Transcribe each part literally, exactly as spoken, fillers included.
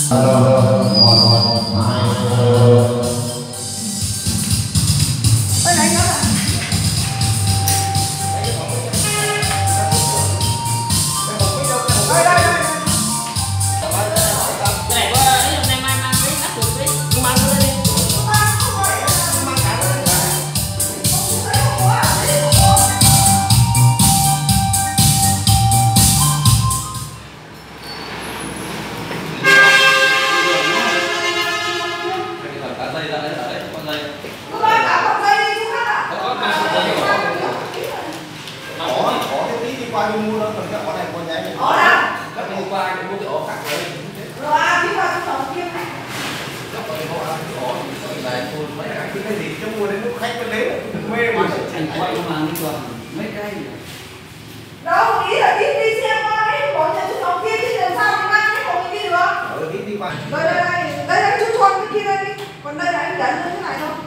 qua đi mua đó, còn cái ổ này còn nhảy. Ổ đâu? Các đi qua để mua cái ổ khác rồi. Rồi à, đi qua cái ổ kia này. Các bạn mua ăn cái ổ thì này mua mấy cái cái gì chứ mua đến lúc khách mới lấy mê mà thành quay mà đi còn mấy cây. Đâu, ý là đi đi xem qua cái bộ nhà chú ổ kia chứ làm sao đi mang cái ổ kia được? Ừ, đi đi qua. Đây đây đây, đây đây chú Thuần cái kia đây đi. Còn đây là anh dẫn như thế này thôi.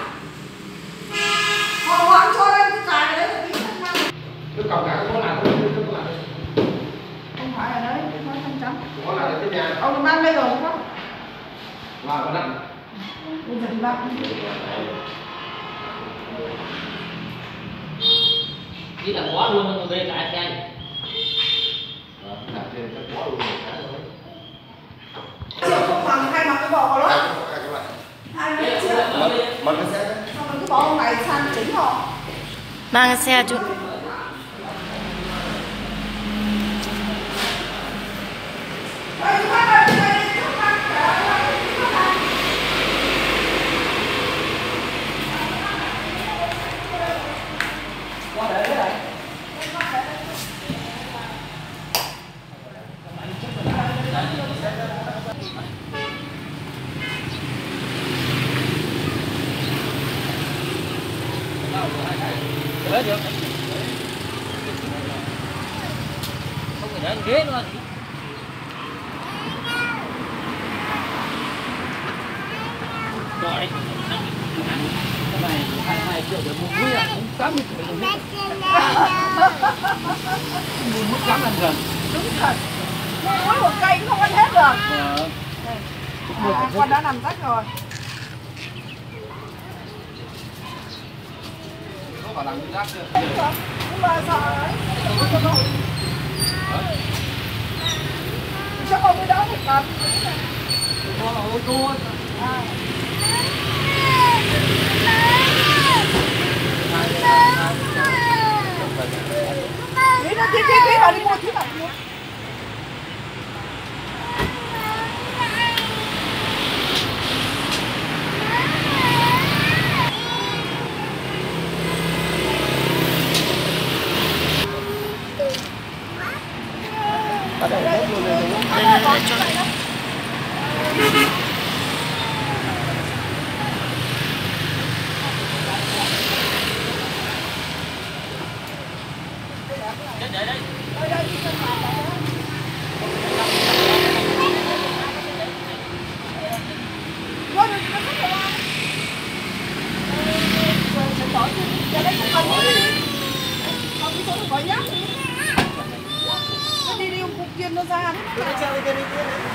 Họ hoang cho lên cái cài đấy là cái thằng nào. Cái cổng cả có làm không? Có làm. Không phải ở đấy, nói trăm trăm. Có làm ở cái nhà. Ông mang đây rồi đúng không? Vào có nặng. Bây giờ đi bác. Chỉ là quá luôn rồi về lại cây. Đặt trên cái quá luôn một cái thôi. Chiều không bằng hay mặc cái bò vào đó. Hai mươi triệu. Mặc cái xe. Xong rồi cái bò ông này sang chính họ. Mang xe chú. Đây, chú bác ơi, đây, chú bác, chú bác. Qua để cái này. Để được. Không phải để ghế nữa. Rồi. Cái này hai hai triệu để mua muối à, cũng tám mươi triệu đồng. Mua muối cắm ăn gần. Đúng thật. Mua muối một cây cũng không ăn hết được. Ờ. À, con đã nằm rách rồi. Có phải làm cái rác chưa? Đúng rồi. Nhưng mà sợ ấy. Chắc không cái đó thì cần. Có là ô tô. À. Tí nữa, tí, tí, tí vào đi mua, tí vào đi mua. Ở đây hết luôn rồi. Đây là cho Để đây. Đây, đây, đi cho vào đây. Thôi đừng, nó rất là lo. Rồi sẽ bỏ đi. Giờ đây cũng cần đi đi. Không đi xuống rồi bỏ nhát đi. Nó đi đi, ông cục kiên nó ra. Cứ chạy đi, đi, đi.